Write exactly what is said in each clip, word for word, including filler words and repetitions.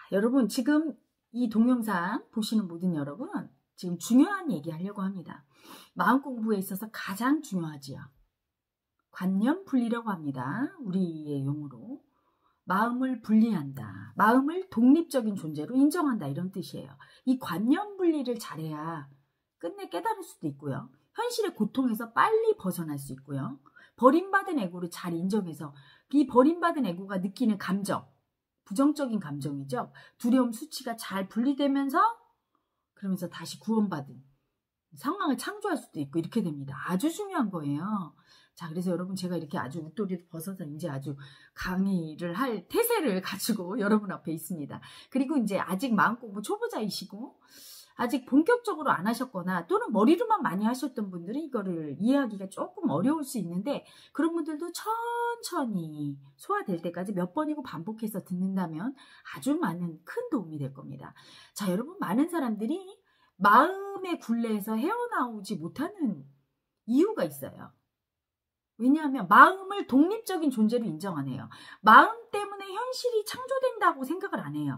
여러분 지금 이 동영상 보시는 모든 여러분 지금 중요한 얘기 하려고 합니다. 마음 공부에 있어서 가장 중요하지요. 관념 분리라고 합니다. 우리의 용어로. 마음을 분리한다. 마음을 독립적인 존재로 인정한다. 이런 뜻이에요. 이 관념 분리를 잘해야 끝내 깨달을 수도 있고요. 현실의 고통에서 빨리 벗어날 수 있고요. 버림받은 에고를 잘 인정해서 이 버림받은 에고가 느끼는 감정, 부정적인 감정이죠. 두려움 수치가 잘 분리되면서 그러면서 다시 구원받은 상황을 창조할 수도 있고 이렇게 됩니다. 아주 중요한 거예요. 자, 그래서 여러분 제가 이렇게 아주 웃도리를 벗어서 이제 아주 강의를 할 태세를 가지고 여러분 앞에 있습니다. 그리고 이제 아직 마음공부 초보자이시고 아직 본격적으로 안 하셨거나 또는 머리로만 많이 하셨던 분들은 이거를 이해하기가 조금 어려울 수 있는데 그런 분들도 천천히 소화될 때까지 몇 번이고 반복해서 듣는다면 아주 많은 큰 도움이 될 겁니다. 자, 여러분 많은 사람들이 마음의 굴레에서 헤어나오지 못하는 이유가 있어요. 왜냐하면 마음을 독립적인 존재로 인정 안 해요. 마음 때문에 현실이 창조된다고 생각을 안 해요.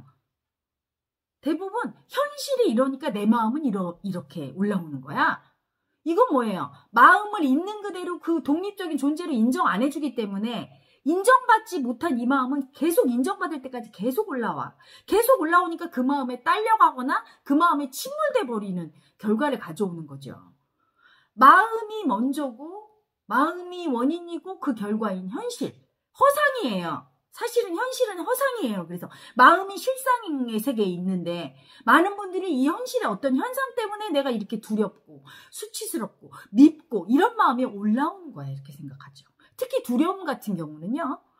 대부분 현실이 이러니까 내 마음은 이러, 이렇게 올라오는 거야. 이건 뭐예요? 마음을 있는 그대로 그 독립적인 존재로 인정 안 해주기 때문에 인정받지 못한 이 마음은 계속 인정받을 때까지 계속 올라와. 계속 올라오니까 그 마음에 딸려가거나 그 마음에 침몰돼 버리는 결과를 가져오는 거죠. 마음이 먼저고 마음이 원인이고 그 결과인 현실, 허상이에요. 사실은 현실은 허상이에요. 그래서 마음이 실상의 세계에 있는데 많은 분들이 이 현실의 어떤 현상 때문에 내가 이렇게 두렵고 수치스럽고 밉고 이런 마음이 올라오는 거야 이렇게 생각하죠. 특히 두려움 같은 경우는요.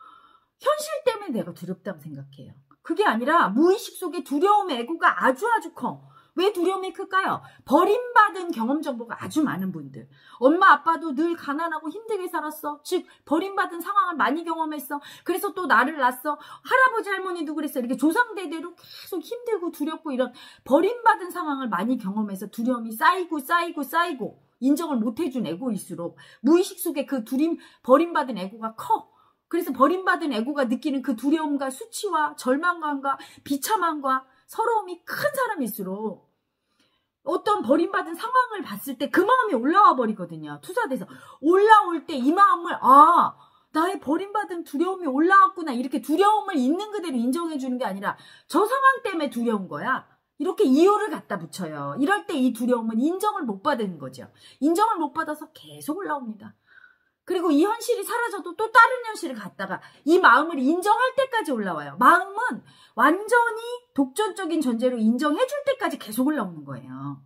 현실 때문에 내가 두렵다고 생각해요. 그게 아니라 무의식 속에 두려움의 애고가 아주 아주 커. 왜 두려움이 클까요? 버림받은 경험 정보가 아주 많은 분들. 엄마 아빠도 늘 가난하고 힘들게 살았어. 즉 버림받은 상황을 많이 경험했어. 그래서 또 나를 낳았어. 할아버지 할머니도 그랬어. 이렇게 조상대대로 계속 힘들고 두렵고 이런 버림받은 상황을 많이 경험해서 두려움이 쌓이고 쌓이고 쌓이고 인정을 못해준 에고일수록 무의식 속에 그 두림, 버림받은 에고가 커. 그래서 버림받은 에고가 느끼는 그 두려움과 수치와 절망감과 비참함과 서러움이 큰 사람일수록 어떤 버림받은 상황을 봤을 때 그 마음이 올라와 버리거든요. 투사돼서 올라올 때 이 마음을 아 나의 버림받은 두려움이 올라왔구나 이렇게 두려움을 있는 그대로 인정해 주는 게 아니라 저 상황 때문에 두려운 거야. 이렇게 이유를 갖다 붙여요. 이럴 때 이 두려움은 인정을 못 받는 거죠. 인정을 못 받아서 계속 올라옵니다. 그리고 이 현실이 사라져도 또 다른 현실을 갖다가 이 마음을 인정할 때까지 올라와요. 마음은 완전히 독존적인 존재로 인정해 줄 때까지 계속 올라오는 거예요.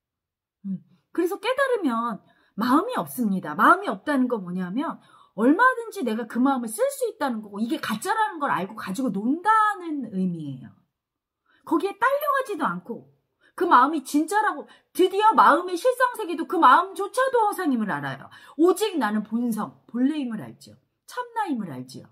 음, 그래서 깨달으면 마음이 없습니다. 마음이 없다는 건 뭐냐면 얼마든지 내가 그 마음을 쓸 수 있다는 거고 이게 가짜라는 걸 알고 가지고 논다는 의미예요. 거기에 딸려가지도 않고 그 마음이 진짜라고 드디어 마음의 실상세계도 그 마음조차도 허상임을 알아요. 오직 나는 본성, 본래임을 알죠. 참나임을 알지요.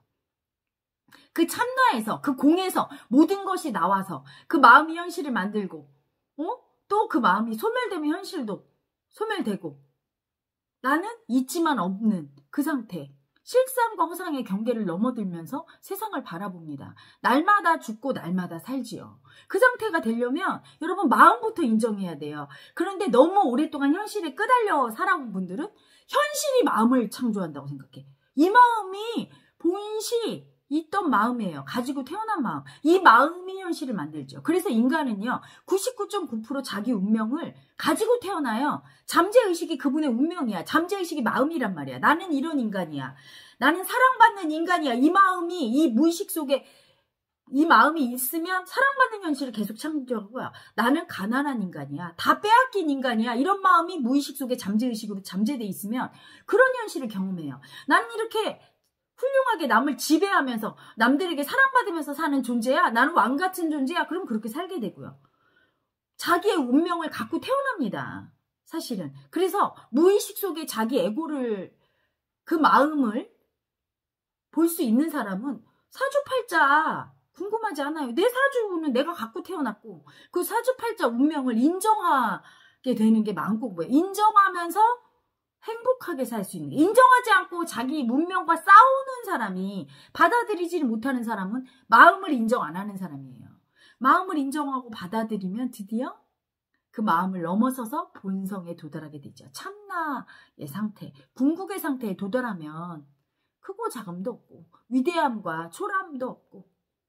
그 참나에서 그 공에서 모든 것이 나와서 그 마음이 현실을 만들고 어? 또 그 마음이 소멸되면 현실도 소멸되고 나는 있지만 없는 그 상태. 실상과 허상의 경계를 넘어들면서 세상을 바라봅니다. 날마다 죽고 날마다 살지요. 그 상태가 되려면 여러분 마음부터 인정해야 돼요. 그런데 너무 오랫동안 현실에 끄달려 살아온 분들은 현실이 마음을 창조한다고 생각해. 이 마음이 본시 있던 마음이에요. 가지고 태어난 마음. 이 마음이 현실을 만들죠. 그래서 인간은요. 구십구 점 구 퍼센트 자기 운명을 가지고 태어나요. 잠재의식이 그분의 운명이야. 잠재의식이 마음이란 말이야. 나는 이런 인간이야. 나는 사랑받는 인간이야. 이 마음이 이 무의식 속에 이 마음이 있으면 사랑받는 현실을 계속 창조하고요. 나는 가난한 인간이야. 다 빼앗긴 인간이야. 이런 마음이 무의식 속에 잠재의식으로 잠재돼 있으면 그런 현실을 경험해요. 나는 이렇게 훌륭하게 남을 지배하면서 남들에게 사랑받으면서 사는 존재야. 나는 왕 같은 존재야. 그럼 그렇게 살게 되고요. 자기의 운명을 갖고 태어납니다. 사실은. 그래서 무의식 속에 자기 에고를 그 마음을 볼 수 있는 사람은 사주팔자 궁금하지 않아요. 내 사주는 내가 갖고 태어났고 그 사주팔자 운명을 인정하게 되는 게 마음공부예요. 인정하면서 행복하게 살 수 있는, 인정하지 않고 자기 문명과 싸우는 사람이, 받아들이지 못하는 사람은 마음을 인정 안 하는 사람이에요. 마음을 인정하고 받아들이면 드디어 그 마음을 넘어서서 본성에 도달하게 되죠. 참나의 상태, 궁극의 상태에 도달하면 크고 작음도 없고 위대함과 초라함도 없고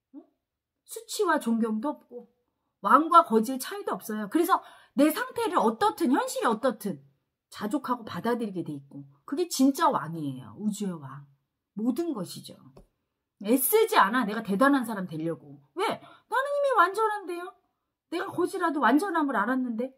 수치와 존경도 없고 왕과 거지의 차이도 없어요. 그래서 내 상태를 어떻든 현실이 어떻든 자족하고 받아들이게 돼 있고 그게 진짜 왕이에요. 우주의 왕. 모든 것이죠. 애쓰지 않아. 내가 대단한 사람 되려고. 왜? 나는 이미 완전한데요. 내가 거지라도 완전함을 알았는데.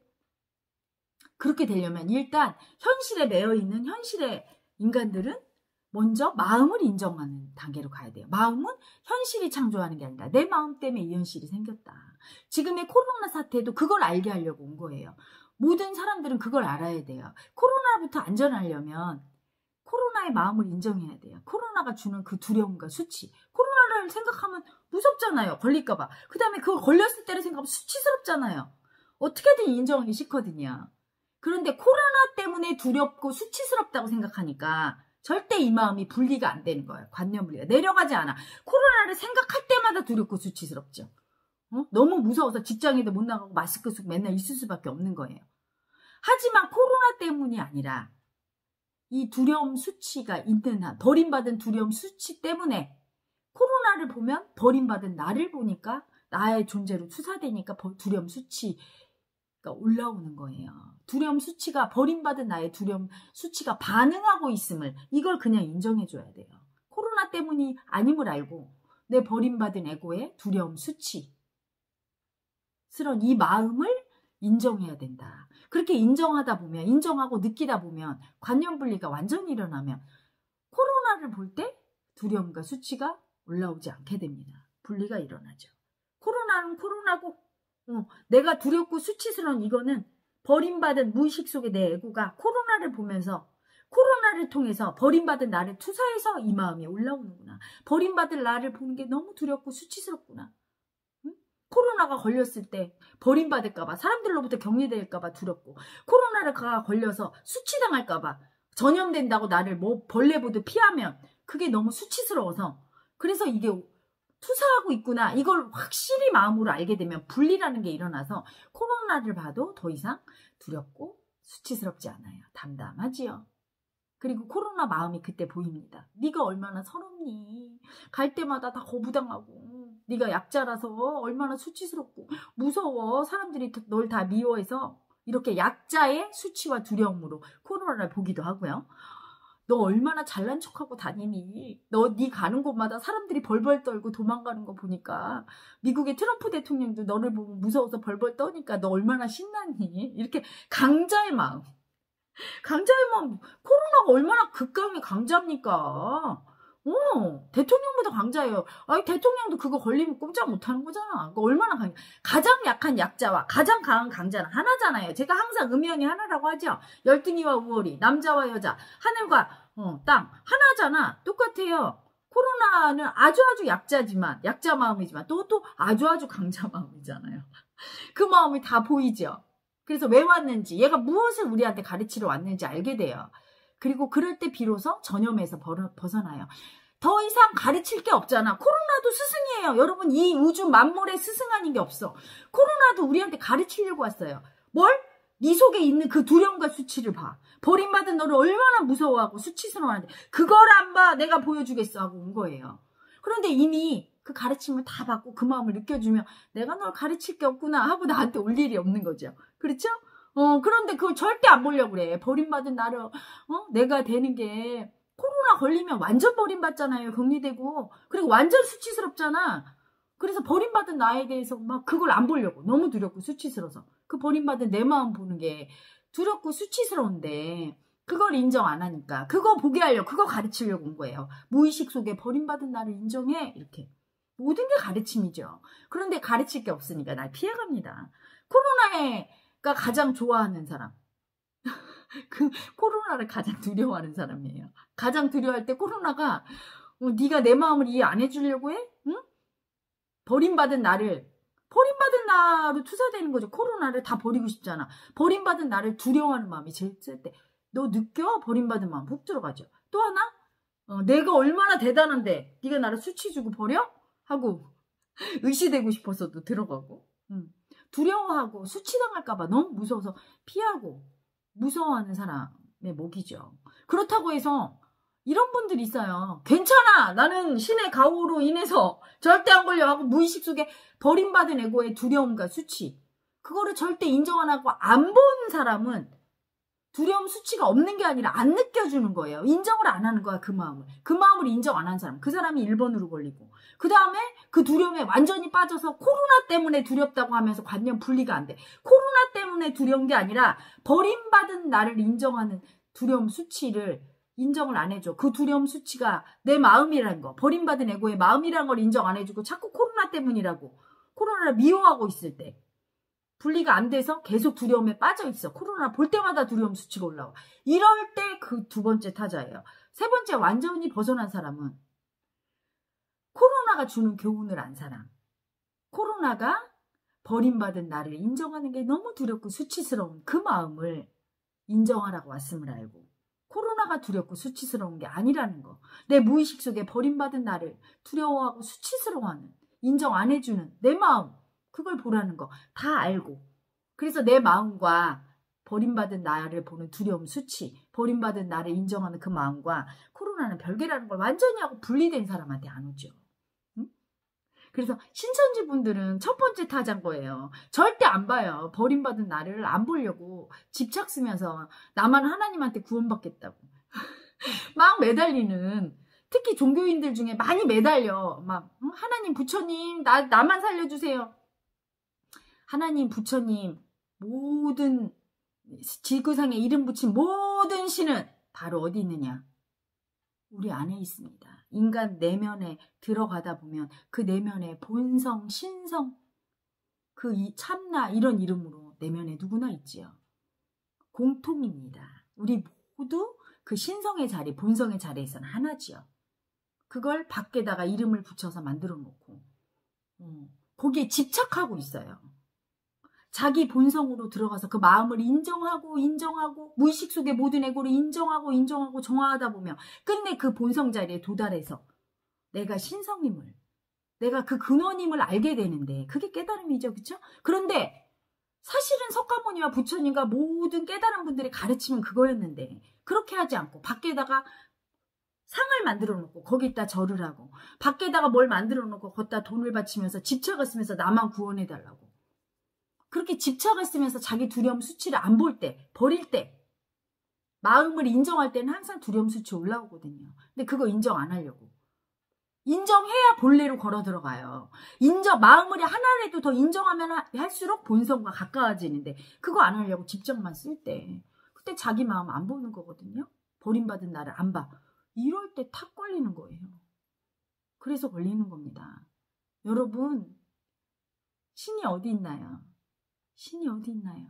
그렇게 되려면 일단 현실에 매여있는 현실의 인간들은 먼저 마음을 인정하는 단계로 가야 돼요. 마음은 현실이 창조하는 게 아니라 내 마음 때문에 이 현실이 생겼다. 지금의 코로나 사태도 그걸 알게 하려고 온 거예요. 모든 사람들은 그걸 알아야 돼요. 코로나부터 안전하려면 코로나의 마음을 인정해야 돼요. 코로나가 주는 그 두려움과 수치. 코로나를 생각하면 무섭잖아요. 걸릴까 봐. 그 다음에 그걸 걸렸을 때를 생각하면 수치스럽잖아요. 어떻게든 인정하기 싫거든요. 그런데 코로나 때문에 두렵고 수치스럽다고 생각하니까 절대 이 마음이 분리가 안 되는 거예요. 관념 분리가. 내려가지 않아. 코로나를 생각할 때마다 두렵고 수치스럽죠. 어? 너무 무서워서 직장에도 못 나가고 마스크 쓰고 맨날 있을 수밖에 없는 거예요. 하지만 코로나 때문이 아니라 이 두려움 수치가 있는 한, 버림받은 두려움 수치 때문에 코로나를 보면 버림받은 나를 보니까 나의 존재로 투사되니까 두려움 수치가 올라오는 거예요. 두려움 수치가 버림받은 나의 두려움 수치가 반응하고 있음을 이걸 그냥 인정해줘야 돼요. 코로나 때문이 아님을 알고 내 버림받은 에고의 두려움 수치 스런 이 마음을 인정해야 된다. 그렇게 인정하다 보면 인정하고 느끼다 보면 관념 분리가 완전히 일어나면 코로나를 볼 때 두려움과 수치가 올라오지 않게 됩니다. 분리가 일어나죠. 코로나는 코로나고 어, 내가 두렵고 수치스러운 이거는 버림받은 무의식 속의 내 에고가 코로나를 보면서 코로나를 통해서 버림받은 나를 투사해서 이 마음이 올라오는구나. 버림받을 나를 보는 게 너무 두렵고 수치스럽구나. 응? 코로나가 걸렸을 때 버림받을까봐 사람들로부터 격리될까봐 두렵고 코로나를 걸려서 수치당할까봐 전염된다고 나를 뭐 벌레 보듯 피하면 그게 너무 수치스러워서 그래서 이게 투사하고 있구나. 이걸 확실히 마음으로 알게 되면 분리라는 게 일어나서 코로나를 봐도 더 이상 두렵고 수치스럽지 않아요. 담담하지요. 그리고 코로나 마음이 그때 보입니다. 네가 얼마나 서럽니. 갈 때마다 다 거부당하고 네가 약자라서 얼마나 수치스럽고 무서워. 사람들이 널 다 미워해서 이렇게 약자의 수치와 두려움으로 코로나를 보기도 하고요. 너 얼마나 잘난 척하고 다니니? 너 네 가는 곳마다 사람들이 벌벌 떨고 도망가는 거 보니까 미국의 트럼프 대통령도 너를 보고 무서워서 벌벌 떠니까 너 얼마나 신나니? 이렇게 강자의 마음. 강자의 마음. 코로나가 얼마나 극강의 강자입니까? 어, 대통령보다 강자예요. 아니, 대통령도 그거 걸리면 꼼짝 못하는 거잖아. 그거 얼마나 강, 가장 약한 약자와 가장 강한 강자는 하나잖아요. 제가 항상 음연이 하나라고 하죠. 열등이와 우월이, 남자와 여자, 하늘과 어, 땅 하나잖아. 똑같아요. 코로나는 아주 아주 약자지만, 약자 마음이지만 또 또 아주 아주 강자 마음이잖아요. 그 마음이 다 보이죠. 그래서 왜 왔는지, 얘가 무엇을 우리한테 가르치러 왔는지 알게 돼요. 그리고 그럴 때 비로소 전염에서 벗어나요. 더 이상 가르칠 게 없잖아. 코로나도 스승이에요. 여러분, 이 우주 만물에 스승 아닌 게 없어. 코로나도 우리한테 가르치려고 왔어요. 뭘? 네 속에 있는 그 두려움과 수치를 봐. 버림받은 너를 얼마나 무서워하고 수치스러워하는데 그걸 안 봐. 내가 보여주겠어 하고 온 거예요. 그런데 이미 그 가르침을 다 받고 그 마음을 느껴주면 내가 널 가르칠 게 없구나 하고 나한테 올 일이 없는 거죠. 그렇죠? 어, 그런데 그걸 절대 안 보려고 그래. 버림받은 나를, 어, 내가 되는 게, 코로나 걸리면 완전 버림받잖아요. 격리되고. 그리고 완전 수치스럽잖아. 그래서 버림받은 나에 대해서 막 그걸 안 보려고. 너무 두렵고 수치스러워서. 그 버림받은 내 마음 보는 게 두렵고 수치스러운데, 그걸 인정 안 하니까. 그거 보게 하려고, 그거 가르치려고 온 거예요. 무의식 속에 버림받은 나를 인정해. 이렇게. 모든 게 가르침이죠. 그런데 가르칠 게 없으니까 날 피해갑니다. 코로나에, 가 가장 좋아하는 사람. 그 코로나를 가장 두려워하는 사람이에요. 가장 두려워할 때 코로나가 어, 네가 내 마음을 이해 안 해주려고 해? 응? 버림받은 나를 버림받은 나로 투사되는 거죠. 코로나를 다 버리고 싶잖아. 버림받은 나를 두려워하는 마음이 제일 쓸 때. 너 느껴? 버림받은 마음 훅 들어가죠. 또 하나? 어, 내가 얼마나 대단한데 네가 나를 수치 주고 버려? 하고 의시되고 싶어서도 들어가고. 음. 두려워하고 수치당할까봐 너무 무서워서 피하고 무서워하는 사람의 목이죠. 그렇다고 해서 이런 분들이 있어요. 괜찮아. 나는 신의 가호로 인해서 절대 안 걸려 하고 무의식 속에 버림받은 에고의 두려움과 수치. 그거를 절대 인정 안 하고 안 보는 사람은 두려움 수치가 없는 게 아니라 안 느껴주는 거예요. 인정을 안 하는 거야, 그 마음을. 그 마음을 인정 안 한 사람. 그 사람이 일 번으로 걸리고. 그 다음에 그 두려움에 완전히 빠져서 코로나 때문에 두렵다고 하면서 관념 분리가 안 돼. 코로나 때문에 두려운 게 아니라 버림받은 나를 인정하는 두려움 수치를 인정을 안 해줘. 그 두려움 수치가 내 마음이라는 거. 버림받은 에고의 마음이라는 걸 인정 안 해주고 자꾸 코로나 때문이라고. 코로나를 미워하고 있을 때. 분리가 안 돼서 계속 두려움에 빠져 있어. 코로나 볼 때마다 두려움 수치가 올라와. 이럴 때 그 두 번째 타자예요. 세 번째, 완전히 벗어난 사람은 코로나가 주는 교훈을 안 사람. 코로나가 버림받은 나를 인정하는 게 너무 두렵고 수치스러운 그 마음을 인정하라고 왔음을 알고, 코로나가 두렵고 수치스러운 게 아니라는 거. 내 무의식 속에 버림받은 나를 두려워하고 수치스러워하는, 인정 안 해주는 내 마음, 그걸 보라는 거 다 알고, 그래서 내 마음과 버림받은 나를 보는 두려움 수치, 버림받은 나를 인정하는 그 마음과 코로나는 별개라는 걸 완전히 하고 분리된 사람한테 안 오죠. 응? 그래서 신천지 분들은 첫 번째 타자인 거예요. 절대 안 봐요. 버림받은 나를 안 보려고 집착 쓰면서 나만 하나님한테 구원받겠다고 막 매달리는, 특히 종교인들 중에 많이 매달려. 막 하나님, 부처님, 나, 나만 살려주세요. 하나님, 부처님, 모든 지구상에 이름 붙인 모든 신은 바로 어디 있느냐? 우리 안에 있습니다. 인간 내면에 들어가다 보면 그 내면에 본성, 신성, 그 이 참나 이런 이름으로 내면에 누구나 있지요. 공통입니다. 우리 모두 그 신성의 자리, 본성의 자리에서는 하나지요. 그걸 밖에다가 이름을 붙여서 만들어 놓고 어, 거기에 집착하고 있어요. 자기 본성으로 들어가서 그 마음을 인정하고 인정하고 무의식 속의 모든 에고를 인정하고 인정하고 정화하다 보면 끝내 그 본성 자리에 도달해서 내가 신성임을, 내가 그 근원임을 알게 되는데 그게 깨달음이죠. 그렇죠? 그런데 사실은 석가모니와 부처님과 모든 깨달은 분들의 가르침은 그거였는데 그렇게 하지 않고 밖에다가 상을 만들어 놓고 거기다 절을 하고 밖에다가 뭘 만들어 놓고 거기다 돈을 바치면서 집착을 쓰면서 나만 구원해 달라고, 그렇게 집착을 쓰면서 자기 두려움 수치를 안 볼 때, 버릴 때, 마음을 인정할 때는 항상 두려움 수치 올라오거든요. 근데 그거 인정 안 하려고. 인정해야 본래로 걸어 들어가요. 인정, 마음을 하나라도 더 인정하면 할수록 본성과 가까워지는데 그거 안 하려고 집착만 쓸 때, 그때 자기 마음 안 보는 거거든요. 버림받은 나를 안 봐. 이럴 때 탁 걸리는 거예요. 그래서 걸리는 겁니다. 여러분, 신이 어디 있나요? 신이 어디 있나요?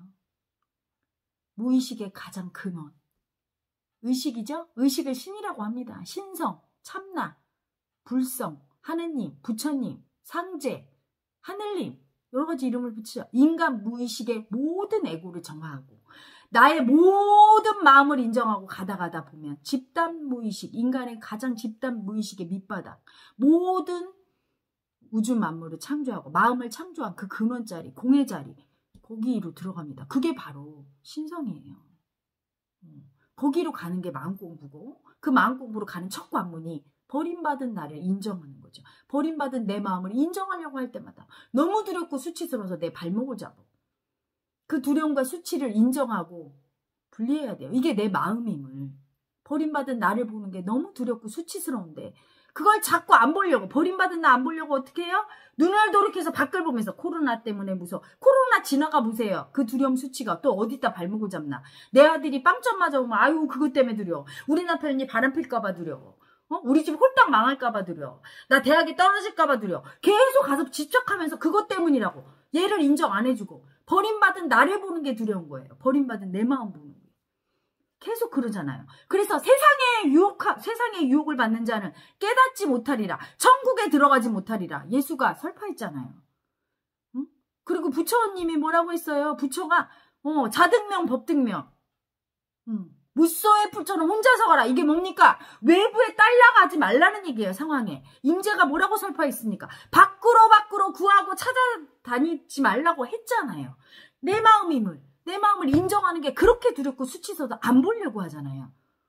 무의식의 가장 근원. 의식이죠? 의식을 신이라고 합니다. 신성, 참나, 불성, 하느님, 부처님, 상제, 하늘님, 여러 가지 이름을 붙이죠. 인간 무의식의 모든 에고를 정화하고 나의 모든 마음을 인정하고 가다 가다 보면 집단 무의식, 인간의 가장 집단 무의식의 밑바닥, 모든 우주 만물을 창조하고 마음을 창조한 그 근원 자리, 공의 자리, 거기로 들어갑니다. 그게 바로 신성이에요. 거기로 가는 게 마음공부고, 그 마음공부로 가는 첫 관문이 버림받은 나를 인정하는 거죠. 버림받은 내 마음을 인정하려고 할 때마다 너무 두렵고 수치스러워서 내 발목을 잡아. 그 두려움과 수치를 인정하고 분리해야 돼요. 이게 내 마음임을. 버림받은 나를 보는 게 너무 두렵고 수치스러운데 그걸 자꾸 안 보려고, 버림받은 나 안 보려고 어떻게 해요? 눈을 돌이켜서 밖을 보면서 코로나 때문에 무서워. 코로나 지나가 보세요. 그 두려움 수치가 또 어디다 발목을 잡나. 내 아들이 빵점 맞아오면 아유 그것 때문에 두려워. 우리 남편이 바람 필까봐 두려워. 어? 우리 집 홀딱 망할까봐 두려워. 나 대학에 떨어질까봐 두려워. 계속 가서 집착하면서 그것 때문이라고 얘를 인정 안 해주고 버림받은 나를 보는 게 두려운 거예요. 버림받은 내 마음 보는 거예요. 계속 그러잖아요. 그래서 세상의 유혹, 세상의 유혹을 받는 자는 깨닫지 못하리라. 천국에 들어가지 못하리라. 예수가 설파했잖아요. 응? 그리고 부처님이 뭐라고 했어요? 부처가 어, 자등명 법등명. 응. 무쏘의 풀처럼 혼자서 가라. 이게 뭡니까? 외부에 딸려가지 말라는 얘기예요. 상황에. 임재가 뭐라고 설파했습니까? 밖으로 밖으로 구하고 찾아다니지 말라고 했잖아요. 내 마음임을, 내 마음을 인정하는 게 그렇게 두렵고 수치서도 안 보려고 하잖아요.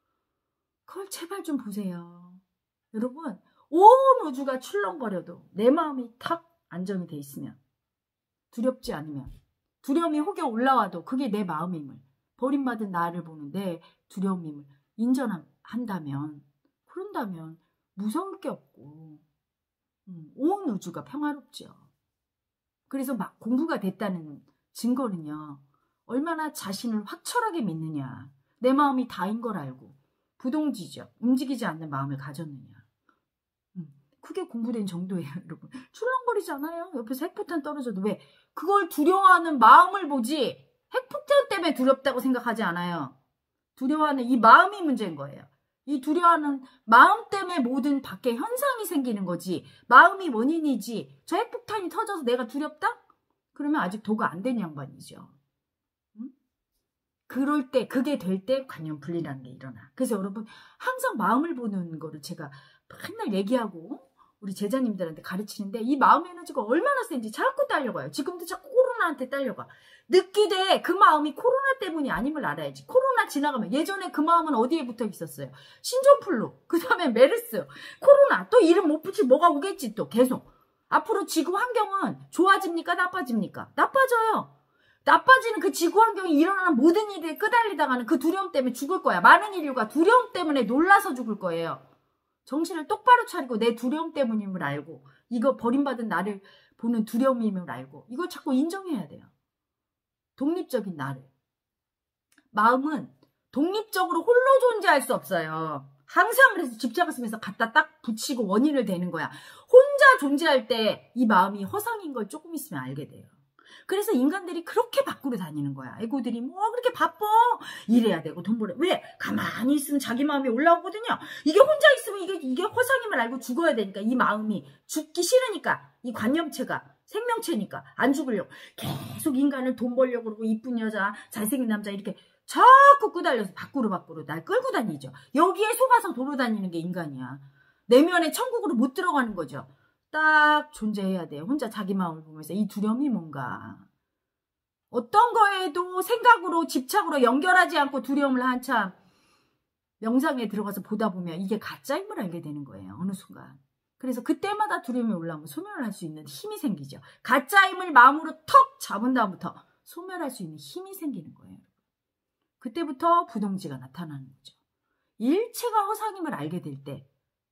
그걸 제발 좀 보세요. 여러분, 온 우주가 출렁거려도 내 마음이 탁 안정이 돼 있으면, 두렵지 않으면, 두려움이 혹여 올라와도 그게 내 마음임을, 버림받은 나를 보는 내 두려움임을 인정한다면, 그런다면 무서울 게 없고 음, 온 우주가 평화롭죠. 그래서 막 공부가 됐다는 증거는요, 얼마나 자신을 확철하게 믿느냐, 내 마음이 다인 걸 알고 부동지적, 움직이지 않는 마음을 가졌느냐. 음, 그게 공부된 정도예요. 여러분, 출렁거리지 않아요. 옆에서 핵폭탄 떨어져도. 왜? 그걸 두려워하는 마음을 보지 핵폭탄 때문에 두렵다고 생각하지 않아요. 두려워하는 이 마음이 문제인 거예요. 이 두려워하는 마음 때문에 모든 밖에 현상이 생기는 거지, 마음이 원인이지. 저 핵폭탄이 터져서 내가 두렵다? 그러면 아직 도가 안 된 양반이죠. 응? 그럴 때, 그게 될 때 관념분리라는 게 일어나. 그래서 여러분, 항상 마음을 보는 거를 제가 맨날 얘기하고 우리 제자님들한테 가르치는데, 이 마음의 에너지가 얼마나 센지 자꾸 딸려가요. 지금도 자꾸 코로나한테 딸려가. 느끼되 그 마음이 코로나 때문이 아님을 알아야지. 코로나 지나가면, 예전에 그 마음은 어디에 붙어 있었어요? 신종플루, 그 다음에 메르스, 코로나, 또 이름 못 붙일 뭐가 오겠지. 또 계속 앞으로 지구 환경은 좋아집니까? 나빠집니까? 나빠져요. 나빠지는 그 지구 환경이 일어나는 모든 일에 끄달리다가는 그 두려움 때문에 죽을 거야. 많은 인류가 두려움 때문에 놀라서 죽을 거예요. 정신을 똑바로 차리고 내 두려움 때문임을 알고, 이거 버림받은 나를 보는 두려움임을 알고, 이거 자꾸 인정해야 돼요. 독립적인 나를. 마음은 독립적으로 홀로 존재할 수 없어요. 항상 그래서 집착을 쓰면서 갖다 딱 붙이고 원인을 대는 거야. 혼자 존재할 때 이 마음이 허상인 걸 조금 있으면 알게 돼요. 그래서 인간들이 그렇게 밖으로 다니는 거야. 애고들이 뭐 그렇게 바빠. 일해야 되고 돈 벌어. 왜? 가만히 있으면 자기 마음이 올라오거든요. 이게 혼자 있으면 이게, 이게 허상임을 알고 죽어야 되니까, 이 마음이 죽기 싫으니까, 이 관념체가 생명체니까 안 죽으려고 계속 인간을 돈 벌려고 그러고, 이쁜 여자, 잘생긴 남자 이렇게 자꾸 끄달려서 밖으로 밖으로 날 끌고 다니죠. 여기에 속아서 돌아다니는 게 인간이야. 내면의 천국으로 못 들어가는 거죠. 딱 존재해야 돼요. 혼자 자기 마음을 보면서 이 두려움이 뭔가. 어떤 거에도 생각으로, 집착으로 연결하지 않고 두려움을 한참 명상에 들어가서 보다 보면 이게 가짜임을 알게 되는 거예요. 어느 순간. 그래서 그때마다 두려움이 올라오면 소멸할 수 있는 힘이 생기죠. 가짜임을 마음으로 턱 잡은 다음부터 소멸할 수 있는 힘이 생기는 거예요. 그때부터 부동지가 나타나는 거죠. 일체가 허상임을 알게 될 때,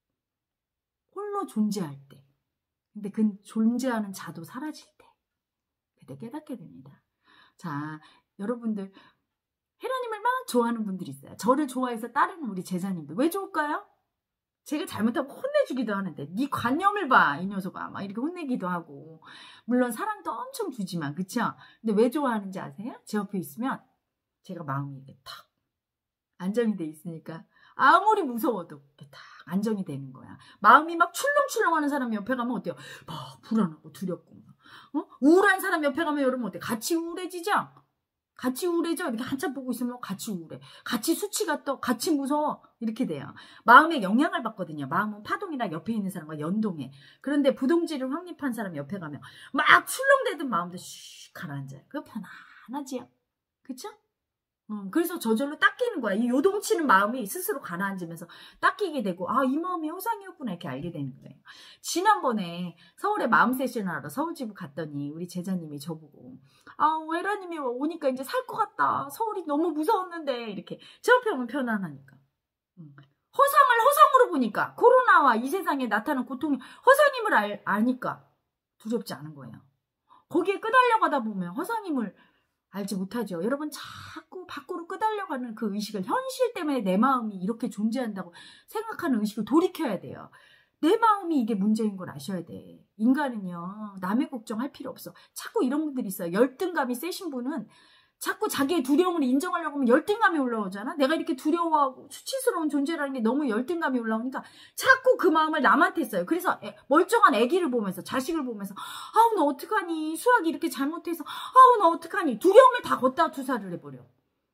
홀로 존재할 때, 근데 그 존재하는 자도 사라질 때, 그때 깨닫게 됩니다. 자, 여러분들, 헤라님을 막 좋아하는 분들이 있어요. 저를 좋아해서 따르는 우리 제자님들. 왜 좋을까요? 제가 잘못하면 혼내주기도 하는데, 네 관념을 봐, 이 녀석아. 막 이렇게 혼내기도 하고. 물론 사랑도 엄청 주지만, 그쵸? 근데 왜 좋아하는지 아세요? 제 옆에 있으면 제가 마음이 이렇게 탁 안정이 돼 있으니까, 아무리 무서워도 이렇게 딱 안정이 되는 거야. 마음이 막 출렁출렁하는 사람 옆에 가면 어때요? 막 불안하고 두렵고, 어? 우울한 사람 옆에 가면 여러분 어때요? 같이 우울해지죠? 같이 우울해져. 이렇게 한참 보고 있으면 같이 우울해. 같이 수치가 떠. 같이 무서워. 이렇게 돼요. 마음에 영향을 받거든요. 마음은 파동이나 옆에 있는 사람과 연동해. 그런데 부동지를 확립한 사람 옆에 가면 막 출렁대던 마음도 슉 가라앉아요. 그거 편안하지요. 그쵸? 음, 그래서 저절로 닦이는 거야. 이 요동치는 마음이 스스로 가라앉으면서 닦이게 되고, 아, 이 마음이 허상이었구나, 이렇게 알게 되는 거예요. 지난번에 서울에 마음 세션을 하러 서울집을 갔더니 우리 제자님이 저보고, 아, 헤라님이 오니까 이제 살 것 같다. 서울이 너무 무서웠는데, 이렇게 제 옆에 오면 편안하니까. 음. 허상을 허상으로 보니까, 코로나와 이 세상에 나타난 고통이 허상임을 알, 아니까 두렵지 않은 거예요. 거기에 끄달려가다 보면 허상임을 알지 못하죠. 여러분, 자꾸 밖으로 끄달려가는 그 의식을, 현실 때문에 내 마음이 이렇게 존재한다고 생각하는 의식을 돌이켜야 돼요. 내 마음이 이게 문제인 걸 아셔야 돼. 인간은요, 남의 걱정할 필요 없어. 자꾸 이런 분들이 있어요. 열등감이 세신 분은 자꾸 자기의 두려움을 인정하려고 하면 열등감이 올라오잖아. 내가 이렇게 두려워하고 수치스러운 존재라는 게 너무 열등감이 올라오니까 자꾸 그 마음을 남한테 써요. 그래서 애, 멀쩡한 아기를 보면서, 자식을 보면서, 아우 너 어떡하니, 수학이 이렇게 잘못해서, 아우 너 어떡하니, 두려움을 다 걷다 투사를 해버려.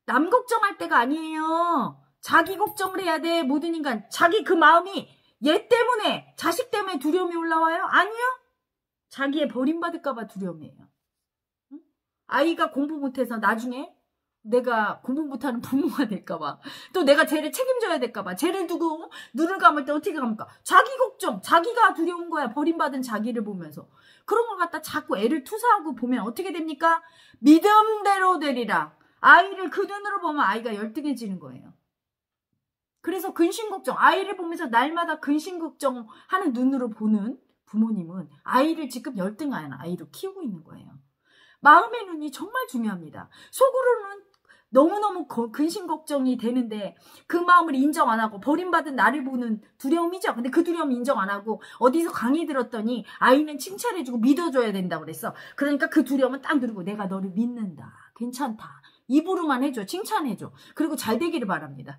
남 걱정할 때가 아니에요. 자기 걱정을 해야 돼. 모든 인간. 자기 그 마음이 얘 때문에, 자식 때문에 두려움이 올라와요? 아니요. 자기의 버림받을까 봐 두려움이에요. 응? 아이가 공부 못해서 나중에 내가 공부 못하는 부모가 될까 봐. 또 내가 쟤를 책임져야 될까 봐. 쟤를 두고 눈을 감을 때 어떻게 감을까? 자기 걱정. 자기가 두려운 거야. 버림받은 자기를 보면서. 그런 걸 갖다 자꾸 애를 투사하고 보면 어떻게 됩니까? 믿음대로 되리라. 아이를 그 눈으로 보면 아이가 열등해지는 거예요. 그래서 근심걱정, 아이를 보면서 날마다 근심걱정하는 눈으로 보는 부모님은 아이를 지금 열등한 아이로 키우고 있는 거예요. 마음의 눈이 정말 중요합니다. 속으로는 너무너무 근심걱정이 되는데 그 마음을 인정 안 하고 버림받은 나를 보는 두려움이죠. 근데 그 두려움 인정 안 하고 어디서 강의 들었더니 아이는 칭찬해주고 믿어줘야 된다고 그랬어. 그러니까 그 두려움은 딱 누르고 내가 너를 믿는다. 괜찮다. 입으로만 해줘. 칭찬해줘. 그리고 잘 되기를 바랍니다.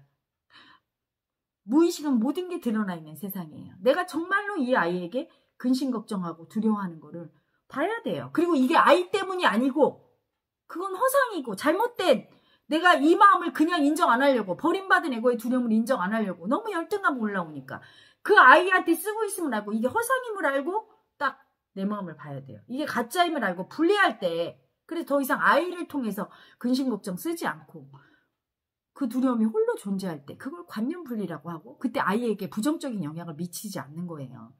무의식은 모든 게 드러나 있는 세상이에요. 내가 정말로 이 아이에게 근심 걱정하고 두려워하는 거를 봐야 돼요. 그리고 이게 아이 때문이 아니고 그건 허상이고 잘못된 내가 이 마음을 그냥 인정 안 하려고 버림받은 에고의 두려움을 인정 안 하려고 너무 열등감 올라오니까 그 아이한테 쓰고 있음을 알고 이게 허상임을 알고 딱 내 마음을 봐야 돼요. 이게 가짜임을 알고 분리할 때 그래서 더 이상 아이를 통해서 근심 걱정 쓰지 않고 그 두려움이 홀로 존재할 때 그걸 관념 분리라고 하고 그때 아이에게 부정적인 영향을 미치지 않는 거예요.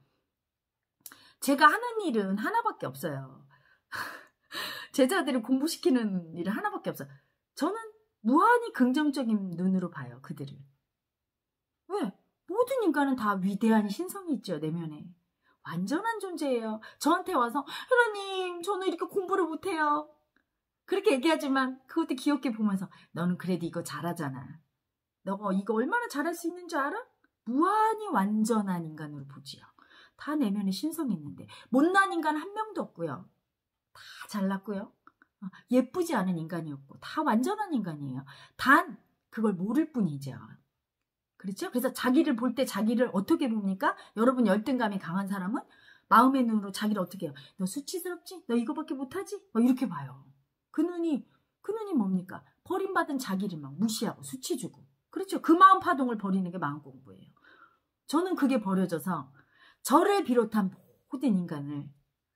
제가 하는 일은 하나밖에 없어요. 제자들을 공부시키는 일은 하나밖에 없어요. 저는 무한히 긍정적인 눈으로 봐요. 그들을. 왜? 모든 인간은 다 위대한 신성이 있죠. 내면에. 완전한 존재예요. 저한테 와서 하나님 저는 이렇게 공부를 못해요. 그렇게 얘기하지만 그것도 귀엽게 보면서 너는 그래도 이거 잘하잖아. 너가 이거 얼마나 잘할 수 있는 줄 알아? 무한히 완전한 인간으로 보지요. 다 내면에 신성이 있는데 못난 인간 한 명도 없고요. 다 잘났고요. 예쁘지 않은 인간이었고 다 완전한 인간이에요. 단 그걸 모를 뿐이죠. 그렇죠? 그래서 자기를 볼 때 자기를 어떻게 봅니까? 여러분 열등감이 강한 사람은 마음의 눈으로 자기를 어떻게 해요? 너 수치스럽지? 너 이거밖에 못하지? 막 이렇게 봐요. 그 눈이 그 눈이 뭡니까? 버림받은 자기를 막 무시하고 수치 주고. 그렇죠? 그 마음 파동을 버리는 게 마음 공부예요. 저는 그게 버려져서 저를 비롯한 모든 인간을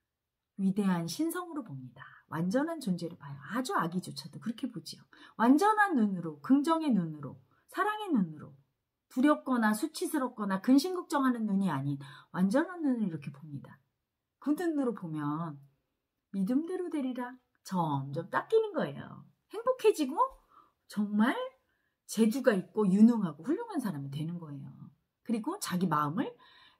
위대한 신성으로 봅니다. 완전한 존재로 봐요. 아주 아기조차도 그렇게 보지요. 완전한 눈으로, 긍정의 눈으로, 사랑의 눈으로 두렵거나 수치스럽거나 근심걱정하는 눈이 아닌 완전한 눈을 이렇게 봅니다. 그 눈으로 보면 믿음대로 되리라 점점 닦이는 거예요. 행복해지고 정말 재주가 있고 유능하고 훌륭한 사람이 되는 거예요. 그리고 자기 마음을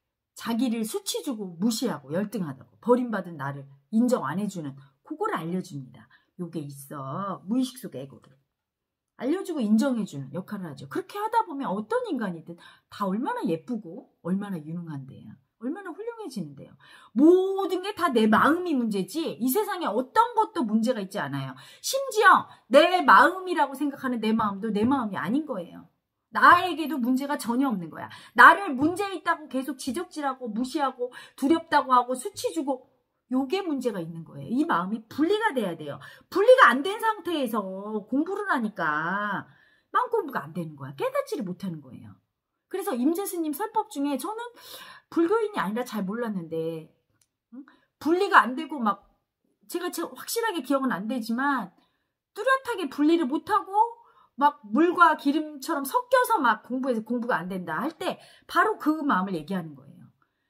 자기를 수치 주고 무시하고 열등하다고 버림받은 나를 인정 안 해주는 그걸 알려줍니다. 요게 있어. 무의식 속의 에고를. 알려주고 인정해주는 역할을 하죠. 그렇게 하다 보면 어떤 인간이든 다 얼마나 예쁘고 얼마나 유능한데요. 얼마나 훌륭해지는데요. 모든 게 다 내 마음이 문제지 이 세상에 어떤 것도 문제가 있지 않아요. 심지어 내 마음이라고 생각하는 내 마음도 내 마음이 아닌 거예요. 나에게도 문제가 전혀 없는 거야. 나를 문제 있다고 계속 지적질하고 무시하고 두렵다고 하고 수치 주고 요게 문제가 있는 거예요. 이 마음이 분리가 돼야 돼요. 분리가 안 된 상태에서 공부를 하니까 마음 공부가 안 되는 거야. 깨닫지를 못하는 거예요. 그래서 임재스님 설법 중에 저는 불교인이 아니라 잘 몰랐는데 응? 분리가 안 되고 막 제가 확실하게 기억은 안 되지만 뚜렷하게 분리를 못하고 막 물과 기름처럼 섞여서 막 공부해서 공부가 안 된다 할 때 바로 그 마음을 얘기하는 거예요.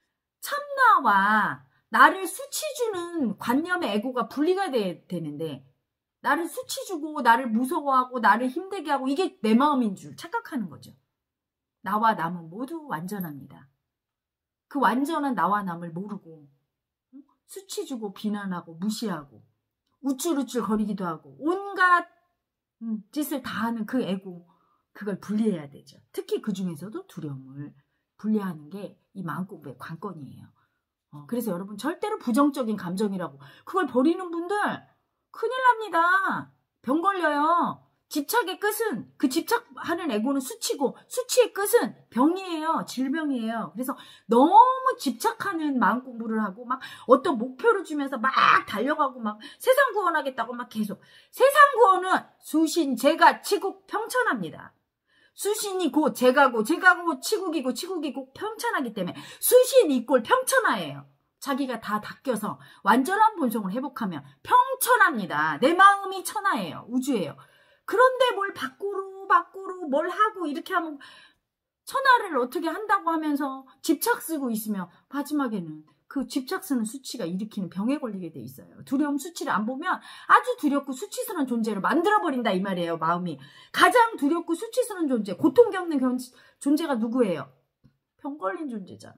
참나와 나를 수치주는 관념의 에고가 분리가 돼, 되는데 나를 수치주고 나를 무서워하고 나를 힘들게 하고 이게 내 마음인 줄 착각하는 거죠. 나와 남은 모두 완전합니다. 그 완전한 나와 남을 모르고 수치주고 비난하고 무시하고 우쭐우쭐 거리기도 하고 온갖 음, 짓을 다 하는 그 에고 그걸 분리해야 되죠. 특히 그 중에서도 두려움을 분리하는 게 이 마음 공부의 관건이에요. 어, 그래서 여러분 절대로 부정적인 감정이라고 그걸 버리는 분들 큰일 납니다. 병 걸려요. 집착의 끝은, 그 집착하는 에고는 수치고, 수치의 끝은 병이에요. 질병이에요. 그래서 너무 집착하는 마음 공부를 하고, 막 어떤 목표를 주면서 막 달려가고, 막 세상 구원하겠다고 막 계속. 세상 구원은 수신, 제가, 치국, 평천합니다. 수신이 곧 제가고, 제가고, 치국이고, 치국이 곧 평천하기 때문에 수신 이꼴 평천하예요. 자기가 다 닦여서 완전한 본성을 회복하면 평천합니다. 내 마음이 천하예요. 우주예요. 그런데 뭘 밖으로 밖으로 뭘 하고 이렇게 하면 천하를 어떻게 한다고 하면서 집착 쓰고 있으면 마지막에는 그 집착 쓰는 수치가 일으키는 병에 걸리게 돼 있어요. 두려움 수치를 안 보면 아주 두렵고 수치스러운 존재로 만들어버린다 이 말이에요. 마음이. 가장 두렵고 수치스러운 존재, 고통 겪는 존재가 누구예요? 병 걸린 존재잖아.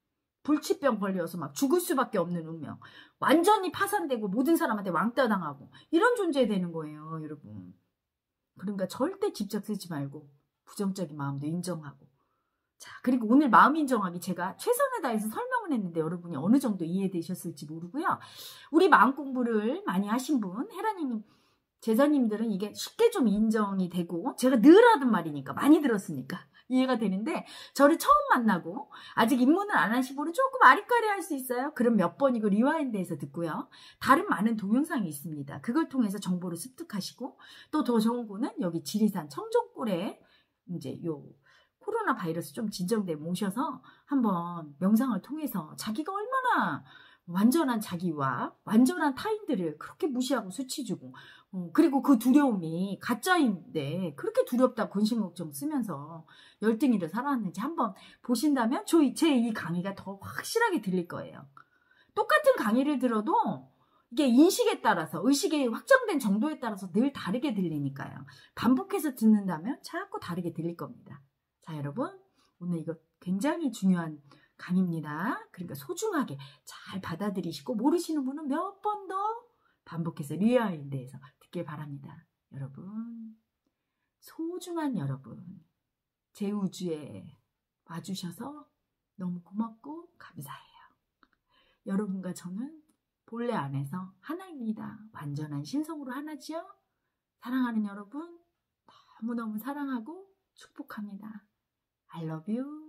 불치병 걸려서 막 죽을 수밖에 없는 운명. 완전히 파산되고 모든 사람한테 왕따 당하고 이런 존재 되는 거예요. 여러분. 그러니까 절대 집착 쓰지 말고 부정적인 마음도 인정하고. 자, 그리고 오늘 마음 인정하기 제가 최선을 다해서 설명을 했는데 여러분이 어느 정도 이해되셨을지 모르고요. 우리 마음 공부를 많이 하신 분, 헤라님, 제자님들은 이게 쉽게 좀 인정이 되고 제가 늘 하던 말이니까 많이 들었으니까 이해가 되는데 저를 처음 만나고 아직 입문을 안 하신 분은 조금 아리까리 할 수 있어요. 그럼 몇 번이고 리와인드해서 듣고요. 다른 많은 동영상이 있습니다. 그걸 통해서 정보를 습득하시고 또 더 좋은 거는 여기 지리산 청정골에 이제 요 코로나 바이러스 좀 진정되면 오셔서 한번 명상을 통해서 자기가 얼마나 완전한 자기와 완전한 타인들을 그렇게 무시하고 수치 주고 어, 그리고 그 두려움이 가짜인데 그렇게 두렵다 근심 걱정 쓰면서 열등이를 살아왔는지 한번 보신다면 제 이 강의가 더 확실하게 들릴 거예요. 똑같은 강의를 들어도 이게 인식에 따라서 의식의 확장된 정도에 따라서 늘 다르게 들리니까요. 반복해서 듣는다면 자꾸 다르게 들릴 겁니다. 자, 여러분 오늘 이거 굉장히 중요한 강의입니다. 그러니까 소중하게 잘 받아들이시고 모르시는 분은 몇 번 더 반복해서 리와인드해서 듣길 바랍니다. 여러분, 소중한 여러분, 제 우주에 와주셔서 너무 고맙고 감사해요. 여러분과 저는 본래 안에서 하나입니다. 완전한 신성으로 하나지요. 사랑하는 여러분, 너무너무 사랑하고 축복합니다. I love you.